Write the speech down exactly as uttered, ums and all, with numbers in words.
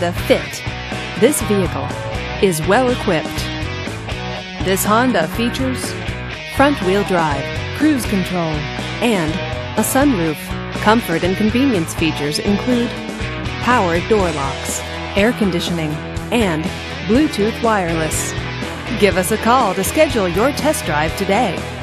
Honda Fit. This vehicle is well equipped. This Honda features front-wheel drive, cruise control, and a sunroof. Comfort and convenience features include power door locks, air conditioning, and Bluetooth wireless. Give us a call to schedule your test drive today.